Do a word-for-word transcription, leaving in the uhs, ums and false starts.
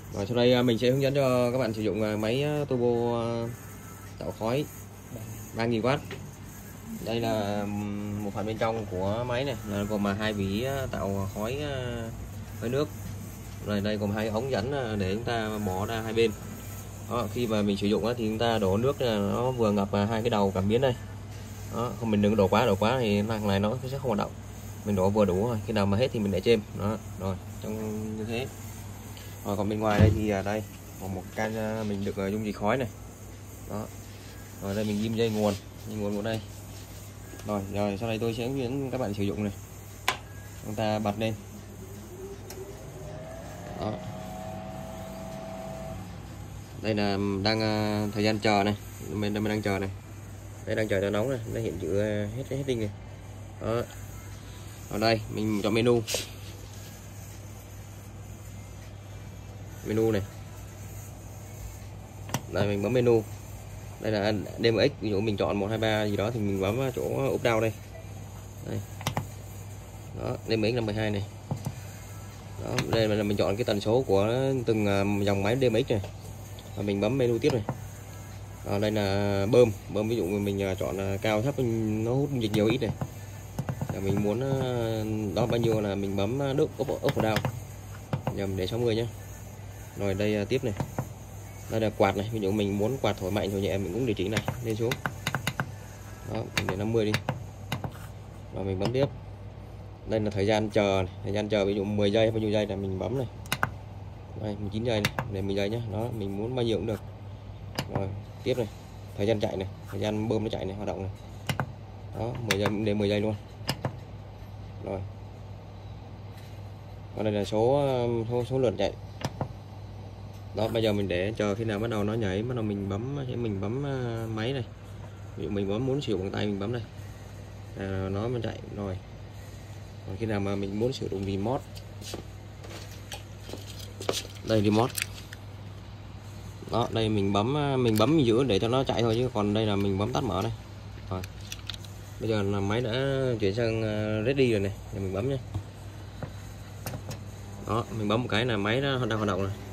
Rồi sau đây mình sẽ hướng dẫn cho các bạn sử dụng máy turbo tạo khói ba nghìn oát. Đây là một phần bên trong của máy này, là gồm mà hai vỉ tạo khói với nước. Rồi đây gồm hai ống dẫn để chúng ta bỏ ra hai bên. Đó, khi mà mình sử dụng thì chúng ta đổ nước nó vừa ngập hai cái đầu cảm biến đây. Đó, không mình đừng đổ quá, đổ quá thì thằng này nó sẽ không hoạt động. Mình đổ vừa đủ thôi, khi nào mà hết thì mình để chêm. Đó, rồi trong như thế. Rồi còn bên ngoài đây thì đây còn một can mình được dung dịch khói này. Đó. Rồi đây mình ghim dây nguồn, dây nguồn của đây. Rồi, rồi sau đây tôi sẽ hướng dẫn các bạn sử dụng này. Chúng ta bật lên. Đó. Đây là đang thời gian chờ này, mình mình đang chờ này. Đây đang chờ cho nóng này, nó hiện chữ hết hết đinh này. Đó. Ở đây mình chọn menu. Menu này. Đây mình bấm menu. Đây là đê em ích, ví dụ mình chọn một hai ba gì đó thì mình bấm chỗ úp down đây. Đây. Đó, đê em ích là mười hai này. Đó, đây là mình chọn cái tần số của từng dòng máy đê em ích này. Và mình bấm menu tiếp này. À, đây là bơm, bơm ví dụ mình chọn cao thấp nó hút dịch nhiều ít này. Và mình muốn đó bao nhiêu là mình bấm đúc up up down. Giờ mình để sáu mươi nhé. Rồi đây tiếp này. Đây là quạt này, ví dụ mình muốn quạt thổi mạnh thổi nhẹ mình cũng điều chỉnh này lên xuống. Đó, mình để năm mươi đi. Rồi mình bấm tiếp. Đây là thời gian chờ này. Thời gian chờ ví dụ mười giây bao nhiêu giây là mình bấm này. Đây mười chín giây này, để mười giây nhé. Đó, mình muốn bao nhiêu cũng được. Rồi, tiếp này. Thời gian chạy này, thời gian bơm nó chạy này, hoạt động này. Đó, mười giây để mười giây luôn. Rồi. Còn đây là số số, số lượt chạy. Đó, bây giờ mình để chờ khi nào bắt đầu nó nhảy, bắt đầu mình bấm sẽ mình bấm máy này. Ví dụ mình bấm muốn sử dụng bằng tay mình bấm này. À, nó mới chạy rồi. Còn khi nào mà mình muốn sử dụng remote. Đây remote. Đó, đây mình bấm mình bấm mình giữ để cho nó chạy thôi, chứ còn đây là mình bấm tắt mở đây. Rồi. Bây giờ là máy đã chuyển sang ready rồi này, để mình bấm nha. Đó, mình bấm một cái là máy nó đang hoạt động rồi.